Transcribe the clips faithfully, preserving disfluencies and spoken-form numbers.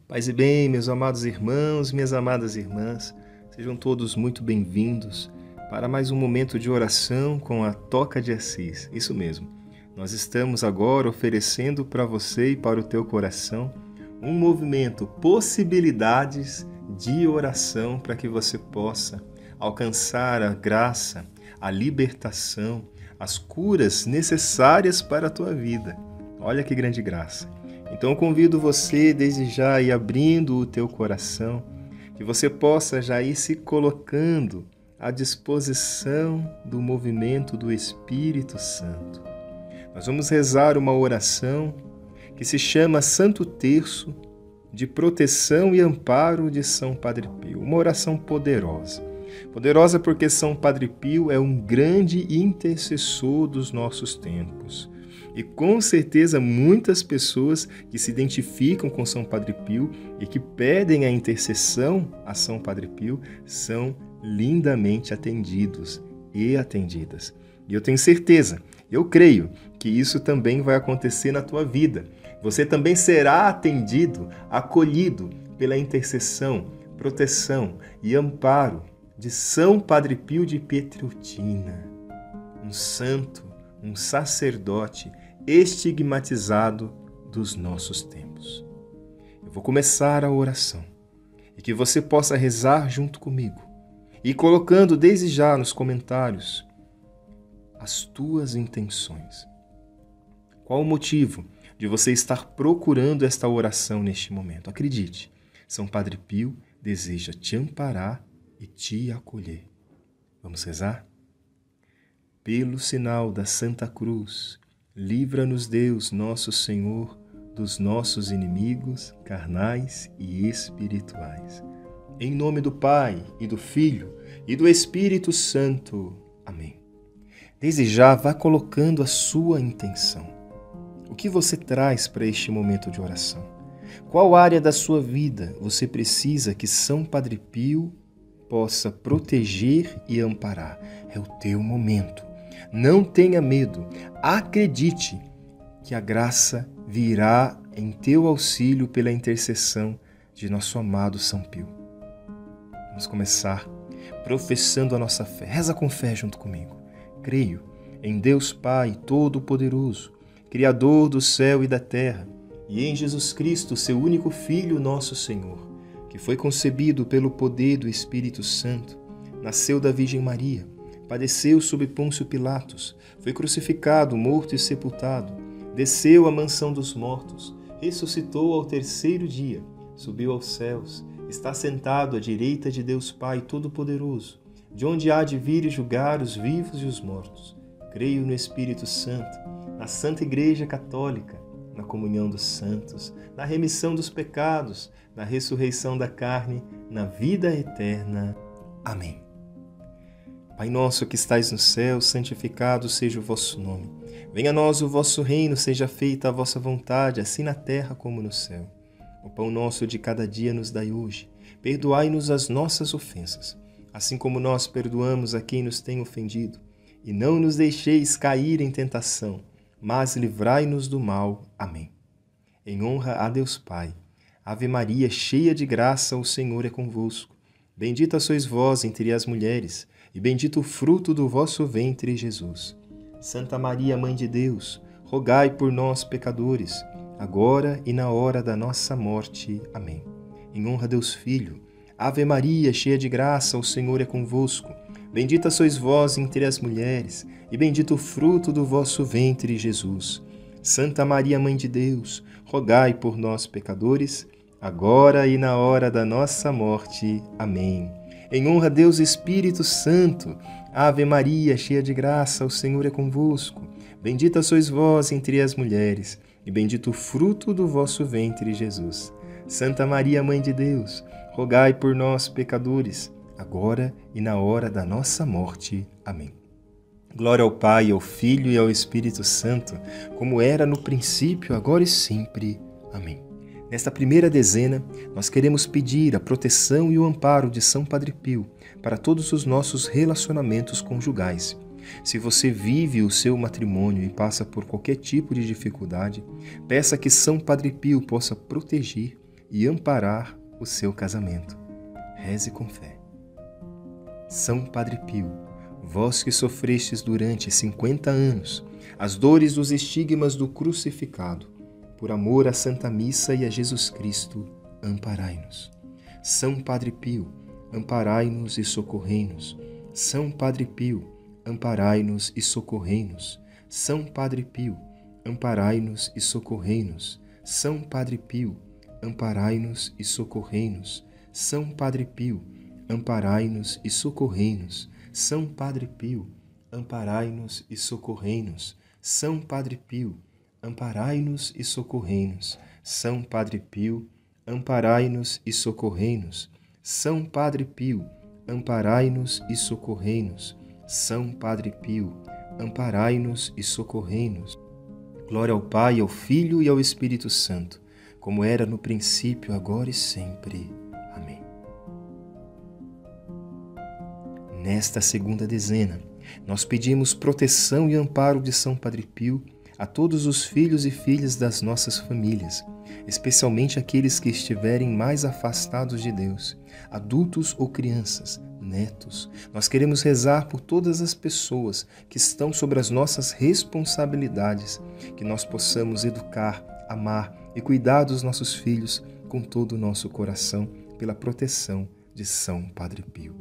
Paz e bem, meus amados irmãos, minhas amadas irmãs, sejam todos muito bem-vindos para mais um momento de oração com a Toca de Assis. Isso mesmo, nós estamos agora oferecendo para você e para o teu coração um movimento, possibilidades de oração para que você possa alcançar a graça, a libertação, as curas necessárias para a tua vida. Olha que grande graça. Então eu convido você desde já a ir abrindo o teu coração, que você possa já ir se colocando à disposição do movimento do Espírito Santo. Nós vamos rezar uma oração que se chama Santo Terço de Proteção e Amparo de São Padre Pio. Uma oração poderosa. Poderosa porque São Padre Pio é um grande intercessor dos nossos tempos. E com certeza muitas pessoas que se identificam com São Padre Pio e que pedem a intercessão a São Padre Pio são lindamente atendidos e atendidas. E eu tenho certeza, eu creio que isso também vai acontecer na tua vida. Você também será atendido, acolhido pela intercessão, proteção e amparo de São Padre Pio de Pietreutina, um santo, um sacerdote estigmatizado dos nossos tempos. Eu vou começar a oração e que você possa rezar junto comigo e colocando desde já nos comentários as tuas intenções. Qual o motivo de você estar procurando esta oração neste momento? Acredite, São Padre Pio deseja te amparar e te acolher. Vamos rezar? Pelo sinal da Santa Cruz, livra-nos Deus, nosso Senhor, dos nossos inimigos, carnais e espirituais. Em nome do Pai, e do Filho, e do Espírito Santo. Amém. Desde já, vá colocando a sua intenção. O que você traz para este momento de oração? Qual área da sua vida você precisa que São Padre Pio possa proteger e amparar? É o teu momento. Não tenha medo, acredite que a graça virá em teu auxílio pela intercessão de nosso amado São Pio. Vamos começar professando a nossa fé. Reza com fé junto comigo. Creio em Deus Pai Todo-Poderoso, Criador do céu e da terra, e em Jesus Cristo, seu único Filho, nosso Senhor, que foi concebido pelo poder do Espírito Santo, nasceu da Virgem Maria, padeceu sob Pôncio Pilatos, foi crucificado, morto e sepultado, desceu à mansão dos mortos, ressuscitou ao terceiro dia, subiu aos céus, está sentado à direita de Deus Pai Todo-Poderoso, de onde há de vir e julgar os vivos e os mortos. Creio no Espírito Santo, na Santa Igreja Católica, na comunhão dos santos, na remissão dos pecados, na ressurreição da carne, na vida eterna. Amém. Pai nosso que estais no céu, santificado seja o vosso nome. Venha a nós o vosso reino, seja feita a vossa vontade, assim na terra como no céu. O pão nosso de cada dia nos dai hoje. Perdoai-nos as nossas ofensas, assim como nós perdoamos a quem nos tem ofendido. E não nos deixeis cair em tentação, mas livrai-nos do mal. Amém. Em honra a Deus Pai. Ave Maria, cheia de graça, o Senhor é convosco. Bendita sois vós entre as mulheres, e bendito o fruto do vosso ventre, Jesus. Santa Maria, Mãe de Deus, rogai por nós, pecadores, agora e na hora da nossa morte. Amém. Em honra a Deus Filho. Ave Maria, cheia de graça, o Senhor é convosco. Bendita sois vós entre as mulheres, e bendito o fruto do vosso ventre, Jesus. Santa Maria, Mãe de Deus, rogai por nós, pecadores, agora e na hora da nossa morte. Amém. Em honra a Deus Espírito Santo. Ave Maria, cheia de graça, o Senhor é convosco. Bendita sois vós entre as mulheres, e bendito o fruto do vosso ventre, Jesus. Santa Maria, Mãe de Deus, rogai por nós, pecadores, agora e na hora da nossa morte. Amém. Glória ao Pai, ao Filho e ao Espírito Santo, como era no princípio, agora e sempre. Amém. Nesta primeira dezena, nós queremos pedir a proteção e o amparo de São Padre Pio para todos os nossos relacionamentos conjugais. Se você vive o seu matrimônio e passa por qualquer tipo de dificuldade, peça que São Padre Pio possa proteger, e amparar o seu casamento. Reze com fé. São Padre Pio, vós que sofrestes durante cinquenta anos as dores dos estigmas do crucificado, por amor à Santa Missa e a Jesus Cristo, amparai-nos. São Padre Pio, amparai-nos e socorrei-nos. São Padre Pio, amparai-nos e socorrei-nos. São Padre Pio, amparai-nos e socorrei-nos. São Padre Pio, amparai-nos e socorrei-nos. São Padre Pio, amparai-nos e socorrei-nos. São Padre Pio, amparai-nos e socorrei-nos. São Padre Pio, amparai-nos e socorrei-nos. São Padre Pio, amparai-nos e socorrei-nos. São Padre Pio, amparai-nos e socorrei-nos. São Padre Pio, amparai-nos e socorrei-nos. Glória ao Pai, ao Filho e ao Espírito Santo, como era no princípio, agora e sempre. Amém. Nesta segunda dezena, nós pedimos proteção e amparo de São Padre Pio a todos os filhos e filhas das nossas famílias, especialmente aqueles que estiverem mais afastados de Deus, adultos ou crianças, netos. Nós queremos rezar por todas as pessoas que estão sobre as nossas responsabilidades, que nós possamos educar, amar e cuidar dos nossos filhos com todo o nosso coração, pela proteção de São Padre Pio.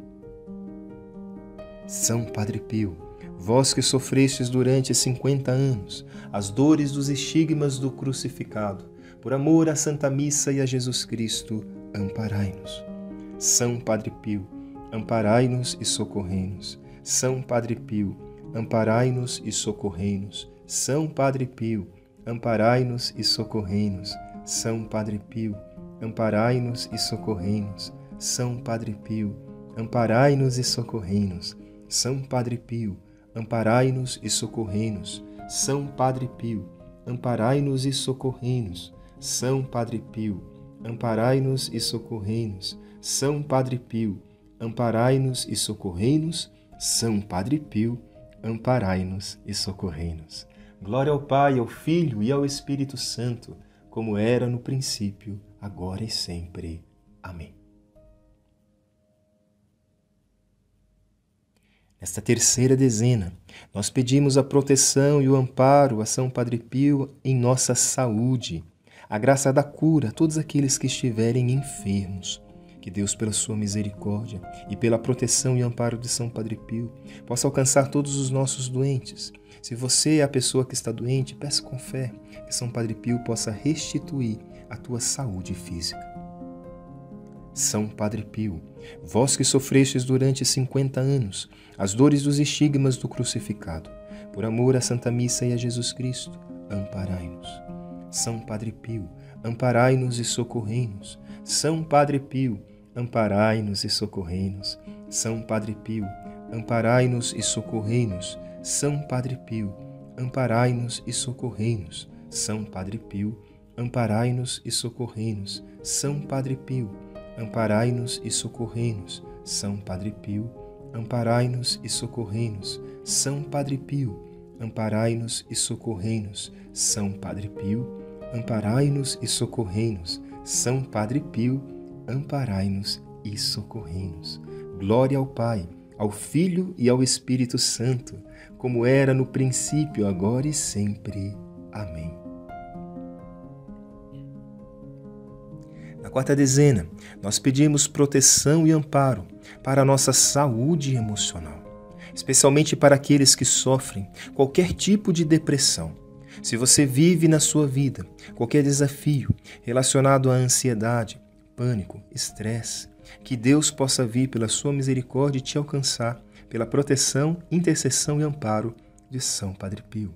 São Padre Pio, vós que sofrestes durante cinquenta anos as dores dos estigmas do crucificado, por amor à Santa Missa e a Jesus Cristo, amparai-nos. São Padre Pio, amparai-nos e socorrei-nos. São Padre Pio, amparai-nos e socorrei-nos. São Padre Pio, amparai-nos e socorrei-nos. São Padre Pio, amparai-nos e socorrei-nos. São Padre Pio, amparai-nos e socorrei-nos. São Padre Pio, amparai-nos e socorrei-nos. São Padre Pio, amparai-nos e socorrei-nos. São Padre Pio, amparai-nos e socorrei-nos. São Padre Pio, amparai-nos e socorrei-nos. São Padre Pio, amparai-nos e socorrei-nos. Glória ao Pai, ao Filho e ao Espírito Santo, como era no princípio, agora e sempre. Amém. Nesta terceira dezena, nós pedimos a proteção e o amparo a São Padre Pio em nossa saúde, a graça da cura a todos aqueles que estiverem enfermos. Que Deus, pela sua misericórdia e pela proteção e amparo de São Padre Pio, possa alcançar todos os nossos doentes. Se você é a pessoa que está doente, peça com fé que São Padre Pio possa restituir a tua saúde física. São Padre Pio, vós que sofrestes durante cinquenta anos as dores dos estigmas do crucificado, por amor à Santa Missa e a Jesus Cristo, amparai-nos. São Padre Pio, amparai-nos e socorrei-nos. São Padre Pio, amparai-nos e socorrei-nos. São Padre Pio, amparai-nos e socorrei-nos. São Padre Pio, amparai-nos e socorrei-nos. São Padre Pio, amparai-nos e socorrei-nos. São Padre Pio, amparai-nos e socorrei-nos. São Padre Pio, amparai-nos e socorrei-nos. São Padre Pio, amparai-nos e socorrei-nos. São Padre Pio, amparai-nos e socorrei-nos. São Padre Pio, amparai-nos e socorrei-nos. Glória ao Pai, ao Filho e ao Espírito Santo, como era no princípio, agora e sempre. Amém. Na quarta dezena, nós pedimos proteção e amparo para a nossa saúde emocional, especialmente para aqueles que sofrem qualquer tipo de depressão. Se você vive na sua vida qualquer desafio relacionado à ansiedade, pânico, estresse, que Deus possa vir pela sua misericórdia e te alcançar pela proteção, intercessão e amparo de São Padre Pio.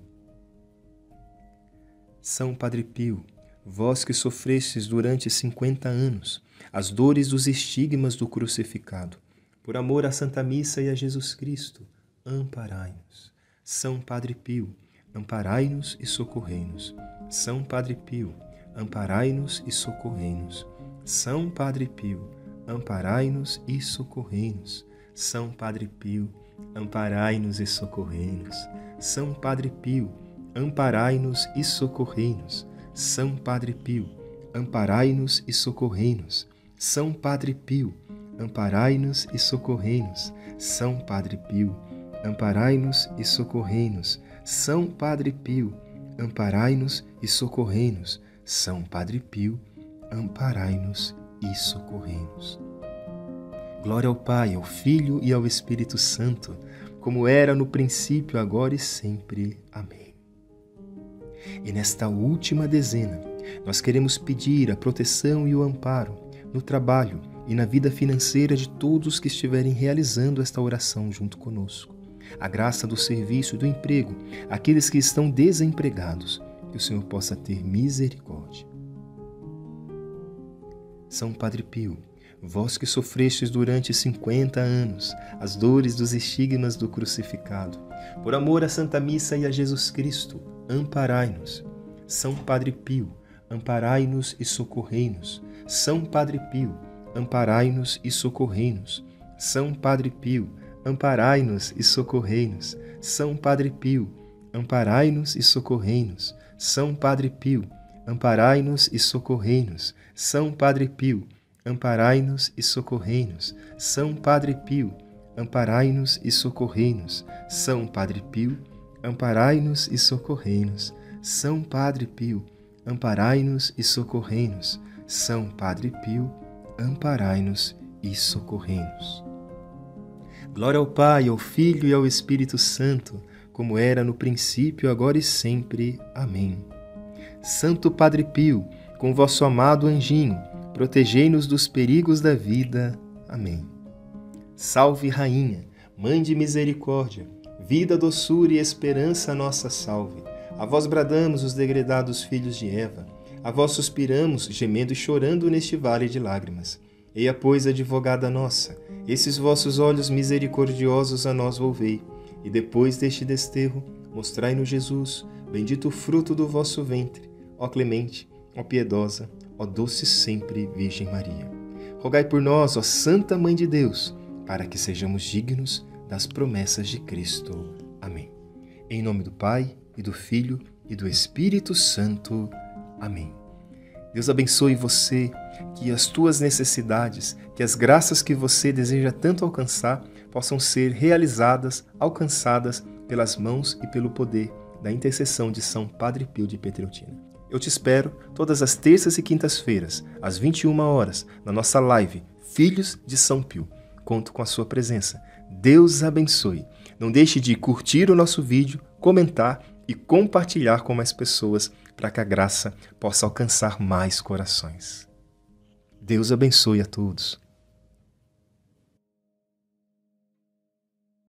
São Padre Pio, vós que sofrestes durante cinquenta anos as dores dos estigmas do crucificado, por amor à Santa Missa e a Jesus Cristo, amparai-nos. São Padre Pio, amparai-nos e socorrei-nos. São Padre Pio, amparai-nos e socorrei-nos. São Padre Pio, amparai-nos e socorrei-nos. São Padre Pio, amparai-nos e socorrei-nos. São Padre Pio, amparai-nos e socorrei-nos. São Padre Pio, amparai-nos e socorrei-nos. São Padre Pio, amparai-nos e socorrei-nos. São Padre Pio, amparai-nos e socorrei-nos. São Padre Pio, amparai-nos e socorrei-nos. São Padre Pio, amparai-nos e socorrei-nos. Glória ao Pai, ao Filho e ao Espírito Santo, como era no princípio, agora e sempre. Amém. E nesta última dezena, nós queremos pedir a proteção e o amparo no trabalho e na vida financeira de todos que estiverem realizando esta oração junto conosco. A graça do serviço e do emprego, aqueles que estão desempregados, que o Senhor possa ter misericórdia. São Padre Pio, vós que sofrestes durante cinquenta anos as dores dos estigmas do crucificado, por amor à Santa Missa e a Jesus Cristo, amparai-nos. São Padre Pio, amparai-nos e socorrei-nos. São Padre Pio, amparai-nos e socorrei-nos. São Padre Pio, amparai-nos e socorrei-nos. São Padre Pio, amparai-nos e socorrei-nos. São Padre Pio, amparai-nos e socorrei-nos. São Padre Pio, amparai-nos e socorrei-nos. São Padre Pio, amparai-nos e socorrei-nos. São Padre Pio, amparai-nos e socorrei-nos. São Padre Pio, amparai-nos e socorrei-nos. São Padre Pio, amparai-nos e socorrei-nos. Glória ao Pai, ao Filho e ao Espírito Santo, como era no princípio, agora e sempre. Amém. Santo Padre Pio, com vosso amado anjinho, protegei-nos dos perigos da vida. Amém. Salve, Rainha, Mãe de misericórdia, vida, doçura e esperança, nossa salve. A vós bradamos os degredados filhos de Eva, a vós suspiramos, gemendo e chorando neste vale de lágrimas. Eia, pois, advogada nossa, esses vossos olhos misericordiosos a nós volvei, e depois deste desterro, mostrai-nos Jesus, bendito o fruto do vosso ventre. Ó clemente, ó piedosa, ó doce sempre Virgem Maria. Rogai por nós, ó Santa Mãe de Deus, para que sejamos dignos das promessas de Cristo. Amém. Em nome do Pai, e do Filho, e do Espírito Santo. Amém. Deus abençoe você, que as tuas necessidades, que as graças que você deseja tanto alcançar, possam ser realizadas, alcançadas pelas mãos e pelo poder da intercessão de São Padre Pio de Pietrelcina. Eu te espero todas as terças e quintas-feiras, às vinte e uma horas, na nossa live Filhos de São Pio. Conto com a sua presença. Deus abençoe. Não deixe de curtir o nosso vídeo, comentar e compartilhar com mais pessoas para que a graça possa alcançar mais corações. Deus abençoe a todos.